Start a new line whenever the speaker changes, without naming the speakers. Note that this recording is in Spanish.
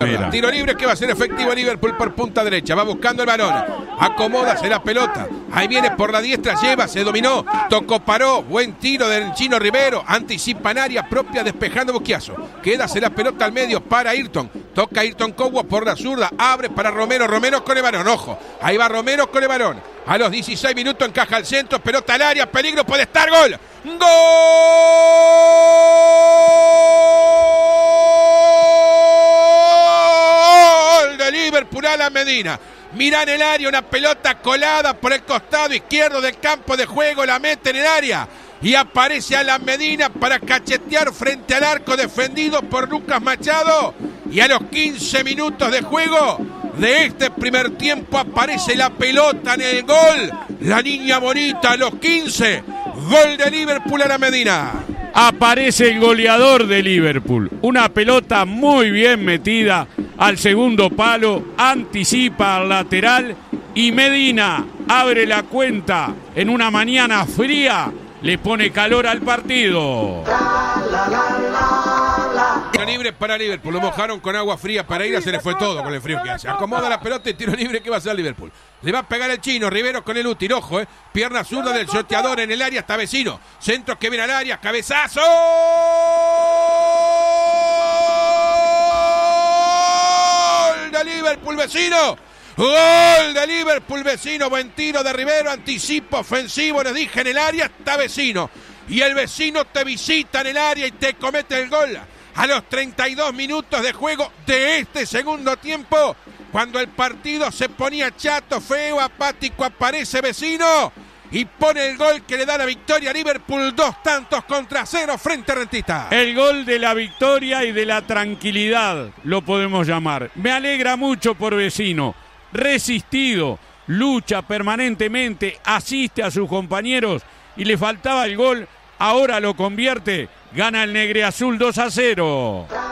Mira.
Tiro libre que va a ser efectivo Liverpool por punta derecha. Va buscando el balón. Acomódase la pelota. Ahí viene por la diestra. Lleva, se dominó. Tocó, paró. Buen tiro del Chino Rivero. Anticipa en área propia despejando Bosquiazo. Quédase la pelota al medio para Ayrton. Toca Ayrton Cogua por la zurda. Abre para Romero. Romero con el balón. Ojo. Ahí va Romero con el balón. A los 16 minutos encaja al centro. Pelota al área. Peligro. Puede estar. Gol. ¡Gol! Liverpool a la Medina. Mira en el área una pelota colada por el costado izquierdo del campo de juego. La mete en el área y aparece a la Medina para cachetear frente al arco defendido por Lucas Machado. Y a los 15 minutos de juego de este primer tiempo aparece la pelota en el gol. La niña bonita a los 15. Gol de Liverpool a la Medina.
Aparece el goleador de Liverpool. Una pelota muy bien metida al segundo palo, anticipa al lateral y Medina abre la cuenta en una mañana fría, le pone calor al partido.
Tiro libre para Liverpool, lo mojaron con agua fría para ir, se le fue todo con el frío que hace. Acomoda la pelota y tiro libre que va a hacer Liverpool. Le va a pegar el Chino, Rivero con el útil, ojo, pierna zurda del sorteador en el área, está Vecino. Centro que viene al área, cabezazo. ¡Gol de Liverpool, Vecino! Gol de Liverpool, Vecino. Buen tiro de Rivero, anticipo ofensivo, les dije, en el área está Vecino. Y el Vecino te visita en el área y te comete el gol. A los 32 minutos de juego de este segundo tiempo, cuando el partido se ponía chato, feo, apático, aparece Vecino y pone el gol que le da la victoria a Liverpool. 2-0 frente a Rentistas.
El gol de la victoria y de la tranquilidad, lo podemos llamar. Me alegra mucho por Vecino. Resistido, lucha permanentemente, asiste a sus compañeros y le faltaba el gol. Ahora lo convierte. Gana el Negreazul 2-0.